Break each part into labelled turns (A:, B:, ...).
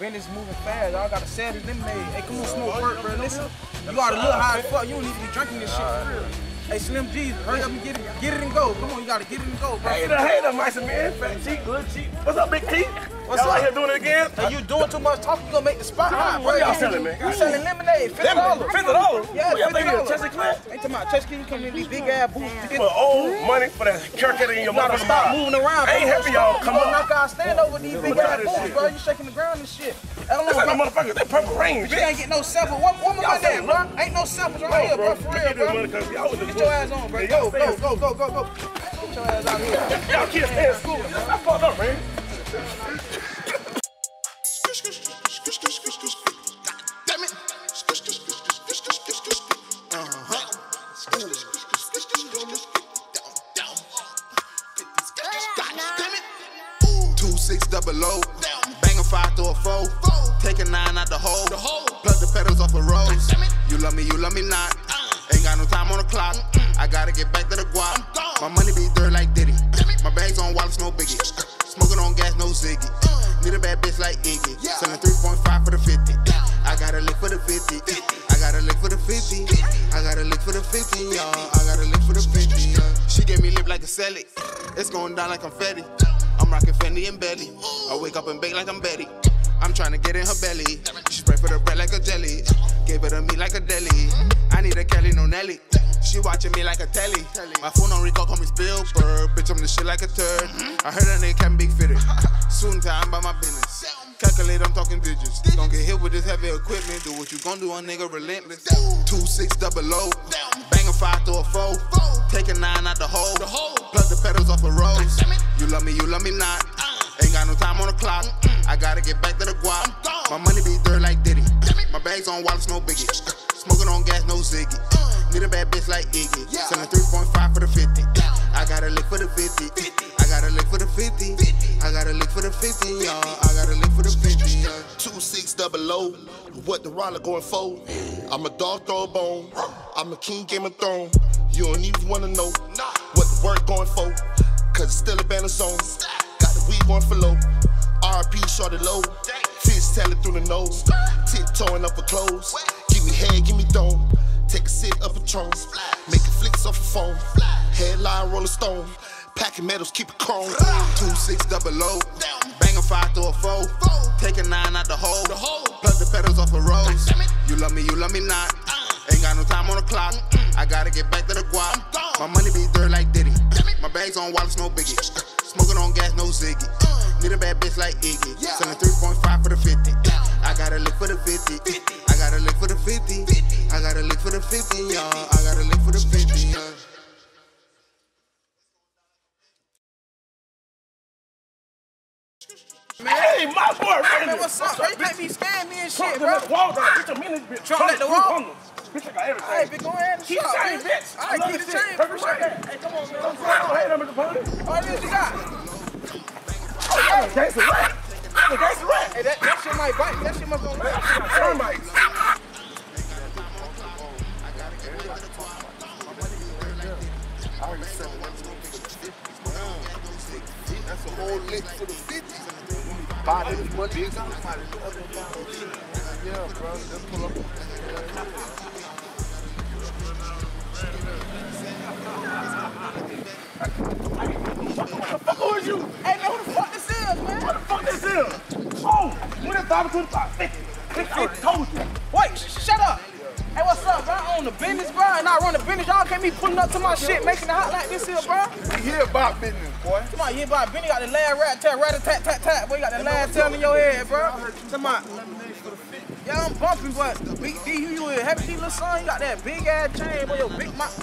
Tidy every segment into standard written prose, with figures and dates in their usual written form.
A: Business moving fast. Y'all gotta sell this lemonade. Hey, come on, smoke work, bro. Listen, you gotta look high as fuck. You don't need to be drinking this shit for real. Hey, Slim G, hurry up and get it and go. Come on, you gotta get it and go, bro.
B: Hater, mice and man. Fat cheek, good cheek. What's up, Big T? What's up? Here doing it again?
A: Hey, you doing too much talking, you gonna make the spot hot, bro.
B: What y'all selling, man?
A: You selling lemonade, $50.
B: $50?
A: Yeah, $50.
B: Chester Clan?
A: Ain't talking about Chester Clan, you come in these big ass booths.
B: For old money for that haircut in your mouth.
A: Stop moving around.
B: I ain't helping y'all. Come on.
A: Knock out stand over these big ass booths, bro. You shaking the ground and shit. I don't know,
B: my motherfuckers. That purple rain,
A: bitch. You ain't get no sample. What my money at, bro? Ain't no samples right here, bro. For real, bro. Get your ass on, bro. Go. Get your ass out here.
B: Y'all kids stay in school. I fucked up, man.
C: Damn it. Damn it. 2600, banging 5 through a 4, taking 9 out the hole, plug the pedals off a rose. You love me not. Ain't got no time on the clock. I gotta get back to the guap. My money be dirt like Diddy. My bags on Wallace, no biggie. Smoking on gas, no Ziggy. Need a bad bitch like Iggy. Selling 3.5 for the 50. I gotta lick for the 50. I gotta lick for the 50. I gotta lick for the 50, y'all. I gotta lick for the 50. She gave me lip like a celly. It's going down like confetti. I'm rocking Fendi and Belly. I wake up and bake like I'm Betty. I'm trying to get in her belly. She spray for the bread like a jelly. Gave her to me like a deli. I need a Kelly, no Nelly. She watching me like a telly. My phone on Rico, call me Spielberg. Bitch, I'm the shit like a turd. I heard that nigga can be fitted. Soon time by my business. Calculate, I'm talking digits. Don't get hit with this heavy equipment. Do what you gon' do, a nigga relentless. 2600, banging 5 through a 4, taking 9 out the hole, plug the pedals off a rose. You love me not. Ain't got no time on the clock. I gotta get back to the guap. My money be dirt like Diddy. My bags on Wallace, no biggie. Smoking on gas, no Ziggy. Need a bad bitch like Iggy. Selling 3.5 for the 50. I gotta lick for the 50. I gotta lick for the 50. I gotta lick for the 50, y'all. I gotta lick for the 50.
D: 2600, what the roller going for? I'm a dog, throw a bone. I'm a king, Game of Thrones. You don't even wanna know what the work going for. Cause it's still a banner zone. Got the weed going for low. RP shorty low. Fish telling through the nose. Tiptoeing up her clothes. Give me head, give me dome. Take a sit up a throne. Making flicks off a phone. Headline Rolling Stone. Packing metals, keep it chrome. 2600, banging 5 through a 4, taking 9 out the hole, plug the pedals off a rose. You love me not. Ain't got no time on the clock. I gotta get back to the guap. My money be dirt like Diddy. My bags on Wallace, no biggie. Smoking on gas, no Ziggy. Need a bad bitch like Iggy. Selling 3.5 for the 50. I gotta lick for the 50. I gotta lick for the 50. I gotta lick for the 50, y'all. I gotta lick for the 50.
B: Hey, my boy,
A: Hey, man, what's up, bro? You can't be scamming me and shit, bro.
B: Bitch, I'm in this bitch.
A: Trump at the wall?
B: Bitch, I got everything.
A: Hey, bitch, go ahead and
B: Keep the
A: shop,
B: chain,
A: man.
B: bitch.
A: All right, keep the chain. Appreciate it.
B: Hey, come on, man. Hey, I'm at the party.
A: All this you got.
B: Oh, yeah, gangsta rat. Gangsta rat.
A: Hey, that shit might bite me. That shit must go right.
B: Termites.
D: That's a whole lick for the 50.
A: Body is what it is.
D: Yeah, bro. Just pull up.
B: Who is you?
A: Hey, man, who the fuck this is, man?
B: What the fuck this is? Oh, when it's 5 50. I told you.
A: Wait, shut up. Hey, what's up, bro? I own the business, bro, and I run the business. Y'all can't be pulling up to my shit, making it hot like this here, bro.
D: We hear about business, boy.
A: Come on, you about Benny got the last rat-a-tat-tat-tat. Boy, you got the last tail in your head, bro. Come on. Yeah, I'm bumping, but Big D, you a Happy D little son, you got that big ass chain, boy, your big mouth.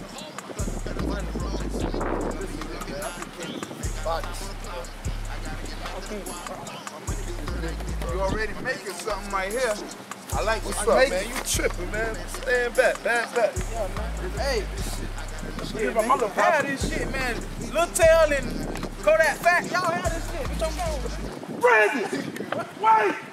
D: You already making something right here. I like what's up, man. You tripping, man. Stand back, back.
A: Yeah, man. Hey, shit,
B: my
A: man,
B: mother
A: you have this shit, man. Lil Tail and Kodak Fat, y'all have this shit. Bitch, I'm going.
B: Brandon! Wait!